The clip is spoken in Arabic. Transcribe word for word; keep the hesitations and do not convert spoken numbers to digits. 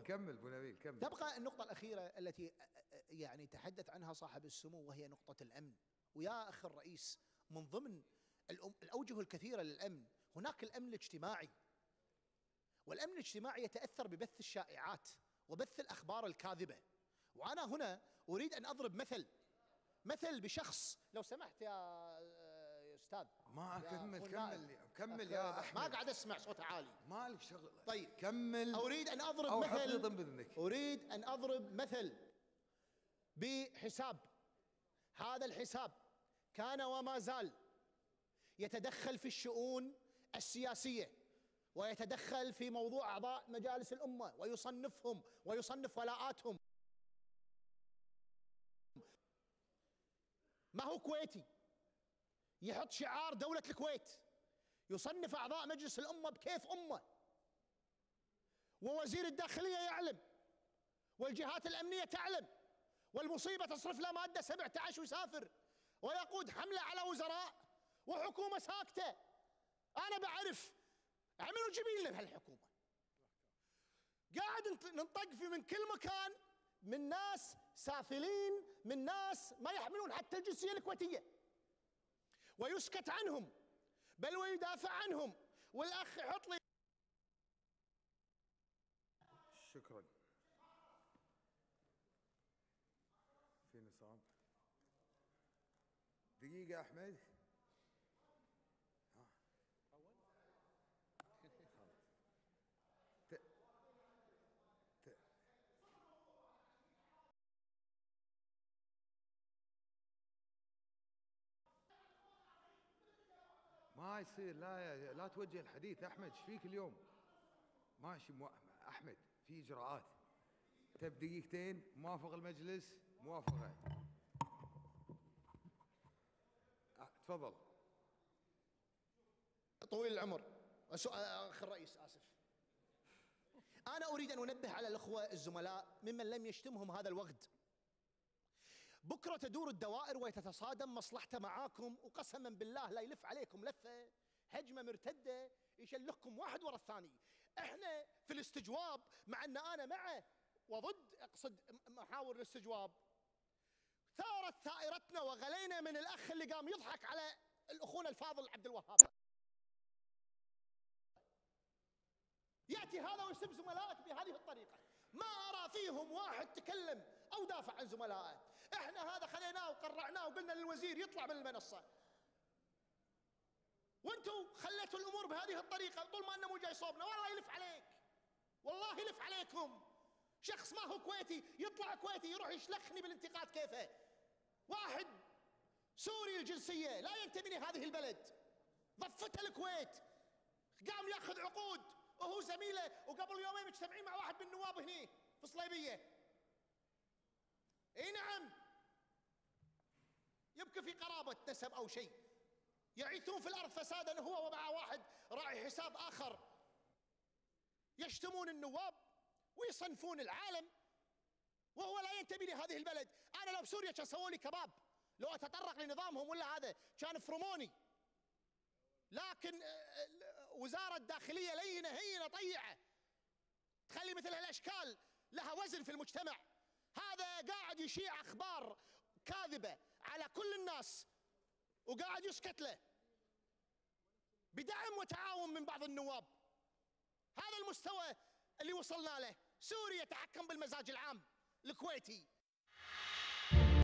كمل ابو نبيل كمل. تبقى النقطة الأخيرة التي يعني تحدث عنها صاحب السمو، وهي نقطة الأمن. ويا أخي الرئيس، من ضمن الأوجه الكثيرة للأمن هناك الأمن الاجتماعي، والأمن الاجتماعي يتأثر ببث الشائعات وبث الأخبار الكاذبة. وأنا هنا أريد أن أضرب مثل مثل بشخص، لو سمحت يا أستاذ. ما كمل كمل كمل يا أحمد، ما قاعد أسمع صوت عالي. مالك شغل. طيب كمل. أريد أن أضرب أو مثل بإذنك. أريد أن أضرب مثل بحساب. هذا الحساب كان وما زال يتدخل في الشؤون السياسية، ويتدخل في موضوع أعضاء مجالس الأمة ويصنفهم ويصنف ولاءاتهم. ما هو كويتي يحط شعار دولة الكويت، يصنف أعضاء مجلس الأمة بكيف أمة، ووزير الداخلية يعلم، والجهات الأمنية تعلم، والمصيبة تصرف له مادة سبعة عشر ويسافر ويقود حملة على وزراء وحكومة ساكتة. أنا بعرف عملوا جميل بهالحكومة، قاعد ننطق في من كل مكان، من ناس سافلين، من ناس ما يحملون حتى الجنسية الكويتية، ويسكت عنهم بل ويدافع عنهم. والأخ يحط لي. شكرا. في نصاب دقيقة أحمد. ها ت... ت... ما يصير. لا لا توجه الحديث أحمد. ايش فيك اليوم؟ ماشي مو... أحمد في إجراءات. تب دقيقتين. موافق المجلس؟ موافقة. تفضل. طويل العمر. أخ الرئيس آسف، أنا أريد أن أنبه على الأخوة الزملاء ممن لم يشتمهم هذا الوغد. بكرة تدور الدوائر ويتتصادم مصلحته معاكم، وقسما بالله لا يلف عليكم لفة هجمة مرتدة يشلخكم واحد ورا الثاني. احنا في الاستجواب، مع أن أنا معه وضد، أقصد محاور الاستجواب، ثارت ثائرتنا وغلينا من الأخ اللي قام يضحك على الأخونا الفاضل عبد الوهاب. يأتي هذا ويسب زملائك بهذه الطريقة. ما أرى فيهم واحد تكلم أو دافع عن زملائه. إحنا هذا خليناه وقرعناه وقلنا للوزير يطلع من المنصة، وانتم خليتوا الأمور بهذه الطريقة. طول ما أنه مو جاي صوبنا والله يلف عليك، والله يلف عليكم. شخص ما هو كويتي يطلع كويتي يروح يشلخني بالانتقاد. كيفه واحد سوري الجنسية لا ينتمي لهذه البلد، ضفتها الكويت، قام ياخذ عقود وهو زميله، وقبل يومين مجتمعين مع واحد من النواب هني في صليبيه. اي نعم، يبكي في قرابه نسب او شيء، يعيثون في الارض فسادا هو ومع واحد راعي حساب اخر، يشتمون النواب ويصنفون العالم، وهو لا ينتمي لهذه البلد. انا لو بسوريا كان سووا لي كباب، لو اتطرق لنظامهم ولا هذا كان فرموني. لكن وزارة الداخلية لينة هينة طيعة، تخلي مثل هالأشكال لها وزن في المجتمع. هذا قاعد يشيع أخبار كاذبة على كل الناس وقاعد يسكت له بدعم وتعاون من بعض النواب. هذا المستوى اللي وصلنا له. سوريا تحكم بالمزاج العام الكويتي،